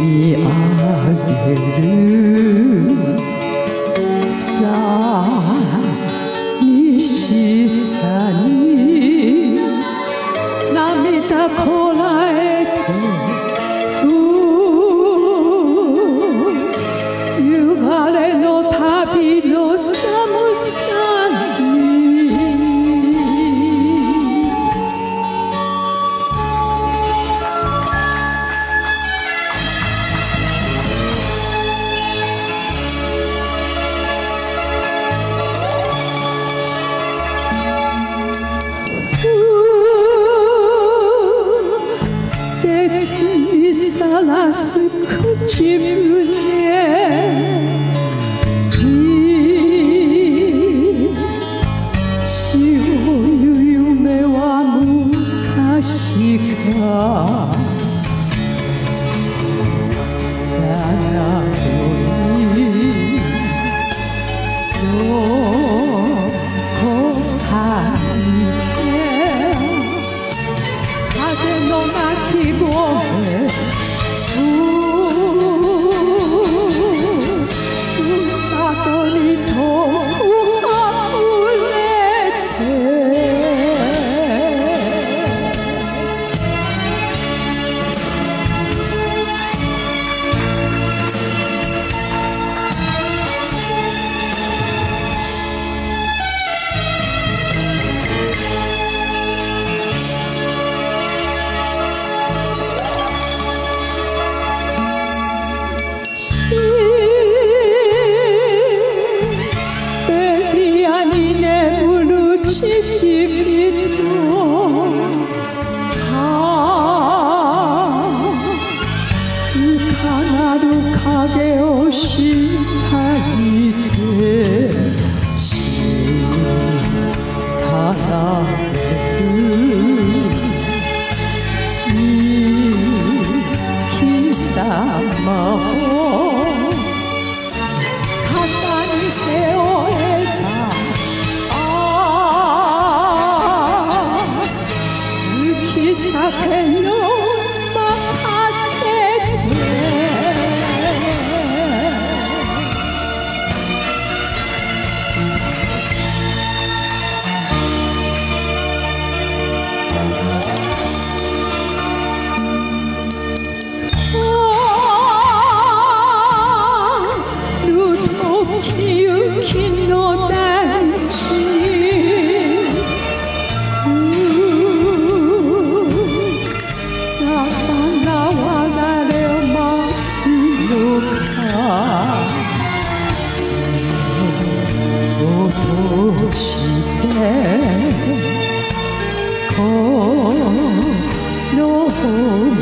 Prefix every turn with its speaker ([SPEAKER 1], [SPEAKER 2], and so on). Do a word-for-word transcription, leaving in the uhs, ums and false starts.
[SPEAKER 1] み上げる寂しさに涙こらえてゆがれの旅の寒さに切にさらす口笛しおゆ夢は昔かさらにどこかに風の鳴き声ふるさとに遠くあふれて影をしたいてしたられる生き様を肩に背負えたああ行き酒よ任せて雪の大地魚は誰を待つのか落としてこの